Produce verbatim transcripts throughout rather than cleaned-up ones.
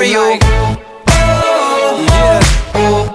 you. Like, oh, yeah. Oh,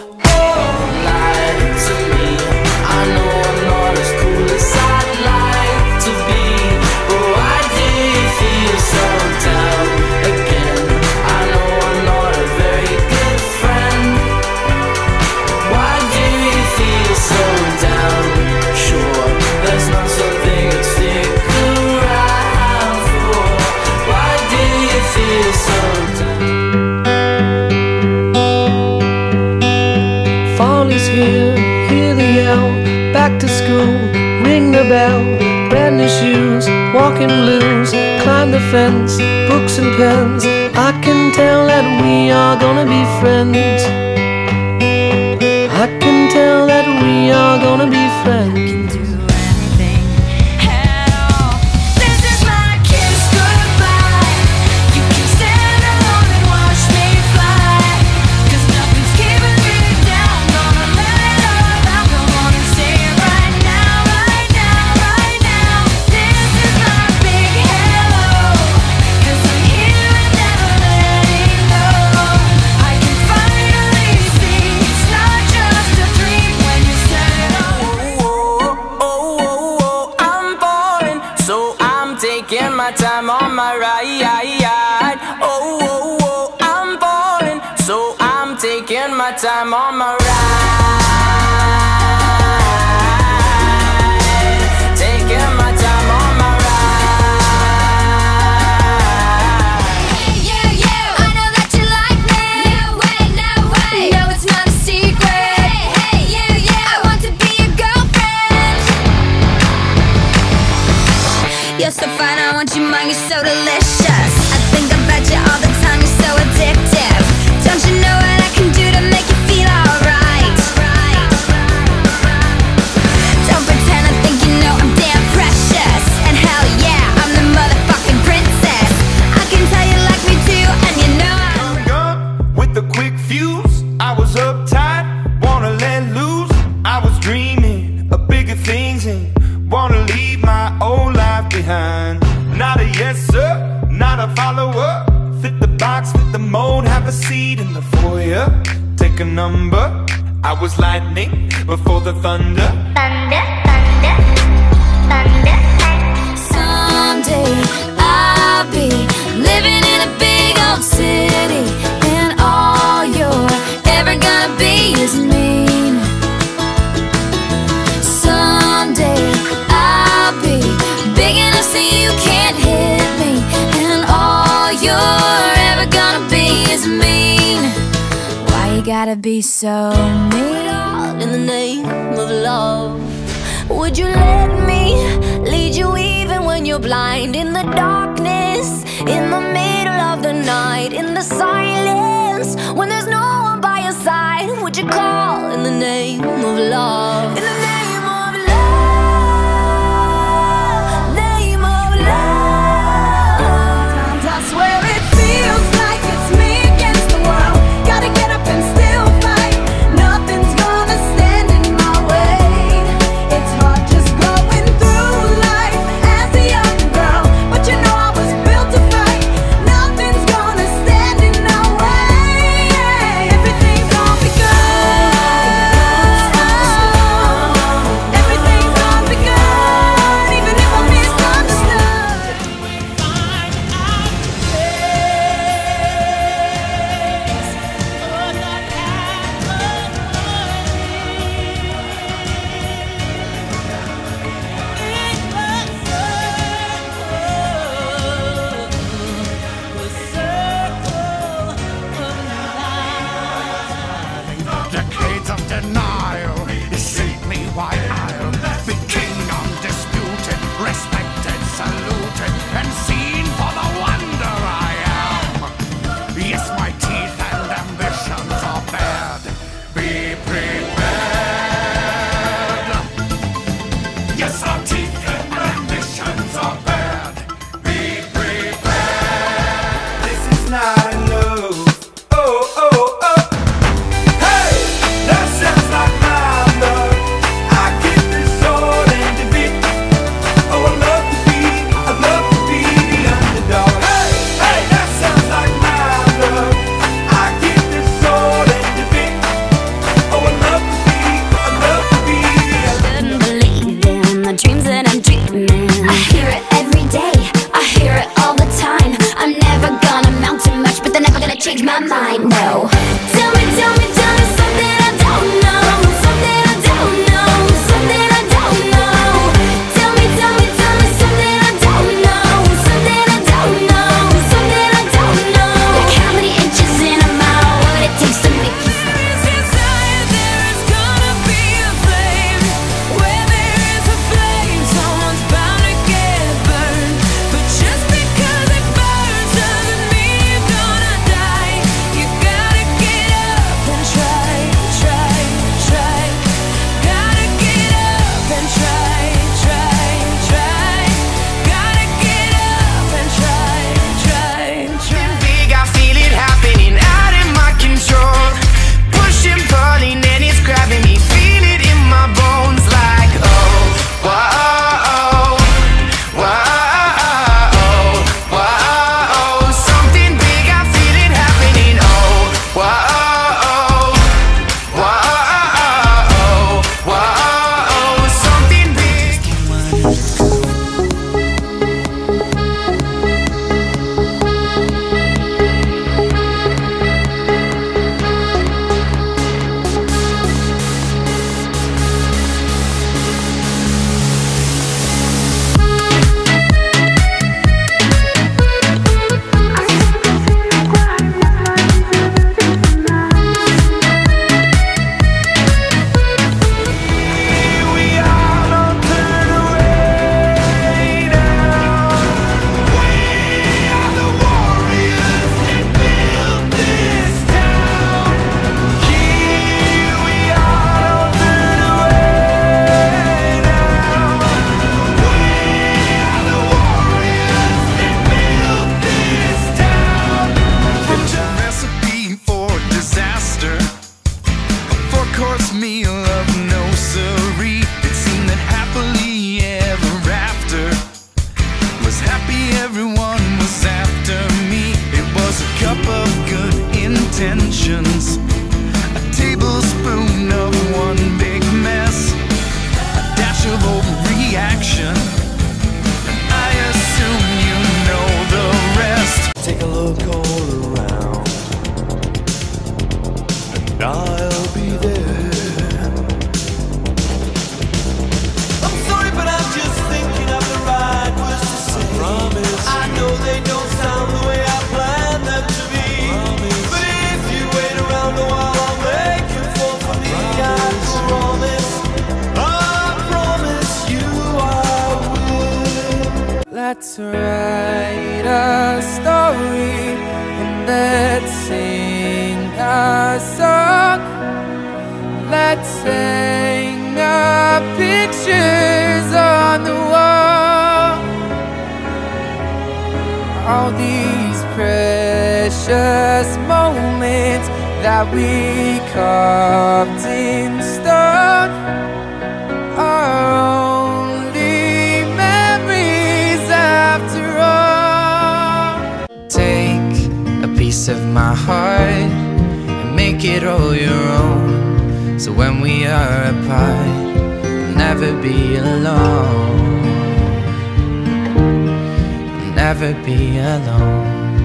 back to school, ring the bell, brand new shoes, walking blues, climb the fence, books and pens. I can tell that we are gonna be friends. I can tell that we are gonna be friends. Taking my time on my ride. Oh, oh, oh, I'm falling, so I'm taking my time on my ride. Taking my time on my ride. Hey, you, you, I know that you like me. No way, no way, no, it's not a secret. Hey, hey, you, you, I want to be your girlfriend. You're so fine, I want you mine, you're so delicious. I think about you all the time, you're so addictive. Don't you know what I can do to make you feel alright? Don't pretend I think you know I'm damn precious. And hell yeah, I'm the motherfucking princess. I can tell you like me too, and you know I'm young with the quick fuse. I was uptight, wanna let loose. I was dreaming of bigger things and wanna leave my old life behind. Not a yes sir, not a follower. Fit the box, fit the mold, have a seat in the foyer. Take a number, I was lightning before the thunder. thunder, thunder, thunder. Someday I'll be living in a big old city, and all you're ever gonna be is mean. Someday I'll be big enough so you can't hit me, and all you're ever gonna be is mean. Why you gotta be so mean? In the name of love, would you let me lead you even when you're blind? In the darkness, in the middle of the night, in the silence, when there's no one by your side, would you call in the name of love? In the name of love, name of love. Sometimes I swear it feels like it's me against the world. Gotta get up and still fight. Nothing's gonna stand in my way. It's hard just going through life as a young girl, but you know I was built to fight. Nothing's gonna stand in our way. Everything's gonna be good. everyone was after me. It was a cup of good intentions, a tablespoon of one big mess, a dash of overreaction. I assume you know the rest. Take a look all around, and I'll be there. I'm sorry, but I'm just thinking of the right words to say. I promise. I know they don't sound the way I planned them to be. Promise. But if you wait around a while, I'll make you fall for me. Promise. I promise. I promise you I will. Let's write a story and let's sing a song. Let's hang our pictures on the wall. All these precious moments that we carved in stone are only memories after all. Take a piece of my heart and make it all your own, so when we are apart, we'll never be alone. We'll never be alone.